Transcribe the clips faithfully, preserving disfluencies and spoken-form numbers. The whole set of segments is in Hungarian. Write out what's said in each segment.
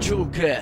Joker,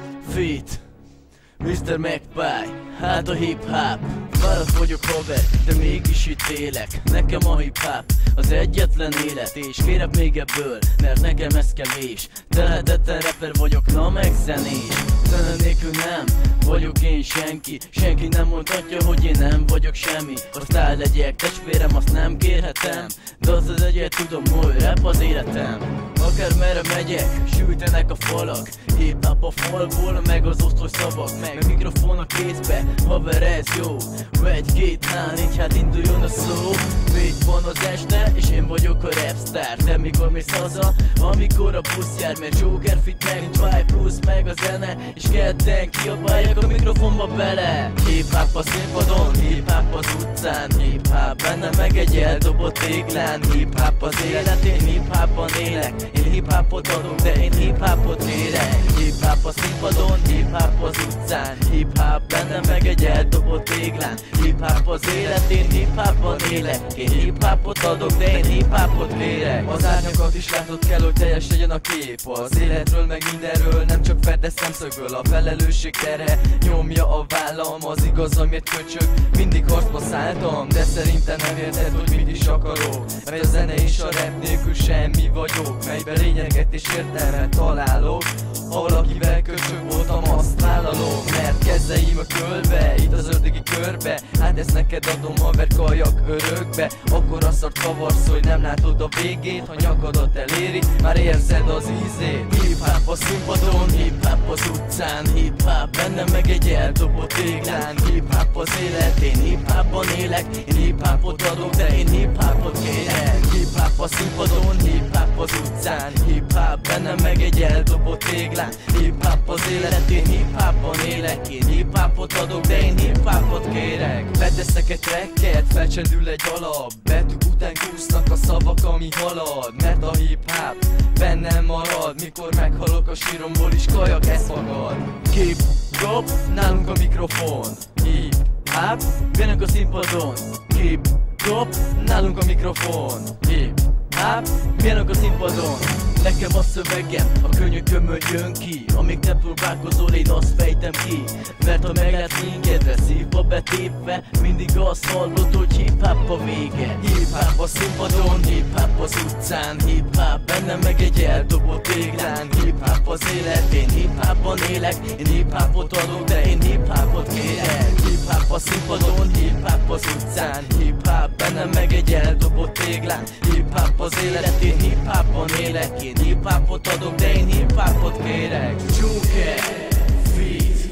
Feat, miszter Magpie, hát a hip-hop. Fáradt vagyok haver, de mégis itt élek. Nekem a hip-hop az egyetlen élet. És kérek még ebből, mert nekem ez kevés. Tehetetlen rapper vagyok, na meg zenés. Zene nélkül nem vagyok én senki. Senki nem mondhatja, hogy én nem vagyok semmi. Aztán legyek testvérem, azt nem kérhetem. De az az egyet tudom, hogy rap az életem. Akár merre megyek, sültenek a falak. Hip-hop a falból, meg az osztos szavak. Meg mikrofon a kézbe, haver ez jó. Egy, két, há, négy, hát induljon a szó. Mit van az este, és én vagyok a rapstar. De mikor mész haza, amikor a busz jár. Mert Joker, Feat, meg Magpie plusz meg a zene. És ketten kiabálják a mikrofonba bele. Hip-hop a színpadon, hip-hop az utcán. Hip-hop benne meg egy eldobott téglán. Hip-hop az élet, én hip-hopban élek. Én hip-hopot adok, de én hip-hopot kérek. Hip-hop a színpadon, hip-hop az utcán. Hip-hop benne meg egy eldobott téglán. Hip-hop az élet, én hip-hopban élek. Én hip-hopot adok, de én hip-hopot kérek. Az árnyakat is látod kell, hogy teljes legyen a kép. Az életről meg mindenről, nem csak ferde szemszögből. A felelősség tere nyomja a vállam. Az igaz, amit köcsög, mindig harcba szálltam. De szerintem nem érted, hogy mit is akarok. Mert a zene és a rap nélkül semmi vagyok. Melyben lényeget és értelmet találok. Ha valakivel köcsög voltam, azt vállalom. Mert kezeim a kölbe, itt az ördögi körbe. Hát ezt neked adom, haver, kajak örökbe. Akkor a szart kavarsz, hogy nem látod a végét. Ha nyakadat eléri, már érzed az ízét. Hip-hop a színpadon, hip-hop az utcán. Hip-hop bennem meg egy eldobott téglán. Hip-hop az élet, én hip-hopban élek. Én hip-hopot adok, de én hip-hopot kérek. Hip-hop a színpadon, hip-hop az utcán. Hip-hop bennem meg egy eldobott téglán. Hip-hop az élet, én hip-hopban élek. Én hip-hopot adok, de én hip-hopot kérek. Beteszek egy tracket, felcsendül egy alap. Betűk után kúsznak a szavak, ami halad. Mert a hip-hop bennem marad. Mikor meghalok a síromból is, kajak ez magad. Keep drop, nálunk a mikrofon. Hip-hop, bennünk a színpadon. Keep drop, nálunk a mikrofon. Hip-hop, bennünk a színpadon. Nekem a szövegem, a könnyű kömör jön ki. Amíg te próbálkozol, én azt fejtem ki. Mert ha meglátsz minket, szívba betépve, mindig azt hallod, hogy hip-hop a vége. Hip-hop a színpadon, hip-hop az utcán. Hip-hop bennem meg egy eldobott téglán. Hip-hop az élet, én hip-hopban élek. Én hip-hopot adok, de én hip-hopot kérek. Hip-hop a színpadon, hip-hop az utcán. Hip-hop bennem meg egy eldobott téglán. Hip-hop az élet, én hip-hopban élek. Én hip-hopot adok, de én hip-hopot kérek. Joker, Feat,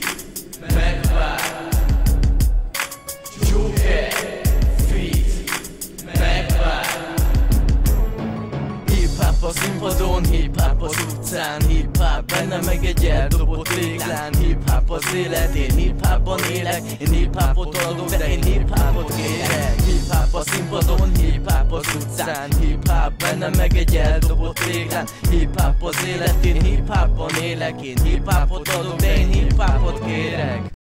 Magpie. Joker, Feat, Magpie. Hip-hop a színpadon, hip-hop az utcán. Hip-hop bennem meg egy eldobott téglán. Hip-hop az élet, én hip-hopban élek. Én hip-hopot adok, de én hip-hopot kérek. Hip-hop a színpadon, hip-hop az utcán. Hip-hop bennem meg egy eldobott téglán. Hip-hop az élet, én hip-hopban élek. Én hip-hopot adok, de én hip-hopot kérek.